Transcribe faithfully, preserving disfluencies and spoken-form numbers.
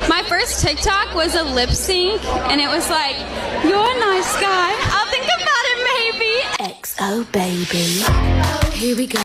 My first TikTok was a lip sync, and it was like, "You're a nice guy. I'll think about it, maybe." X O baby. Here we go.